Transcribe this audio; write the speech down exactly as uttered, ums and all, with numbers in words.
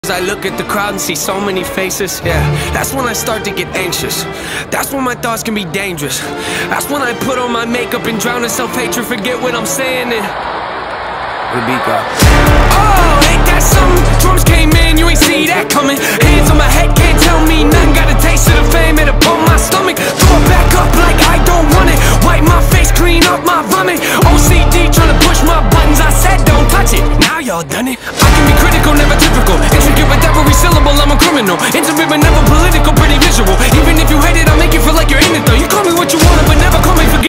I look at the crowd and see so many faces, yeah, that's when I start to get anxious. That's when my thoughts can be dangerous. That's when I put on my makeup and drown in self-hatred, forget what I'm saying and the beat go. Oh, ain't that something? Drums came in, you ain't see that coming. Hands on my head, can't tell me nothing. Got a taste of the fame, it upon my stomach. Throw it back up like I don't want it. Wipe my face, clean up my vomit. O C D trying to push my buttons, I said don't touch it. Now y'all done it. I can be critical, never typical. Intricate with every syllable, I'm a criminal. Intimate but never political, pretty visual. Even if you hate it, I'll make you feel like you're in it though. You call me what you want, but never call me forget.